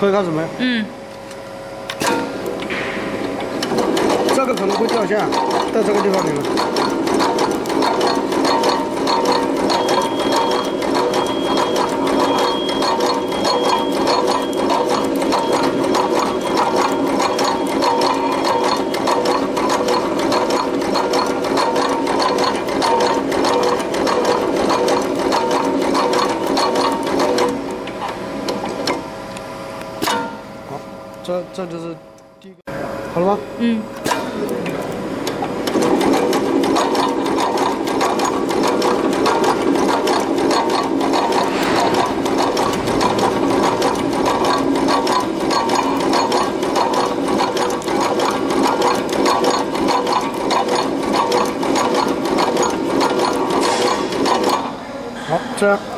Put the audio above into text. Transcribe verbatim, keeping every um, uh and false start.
可以开始没？ 嗯。 这个可能会掉线，在这个地方里面。好，这这就是第一个，好了吗？ 嗯。 好，这样。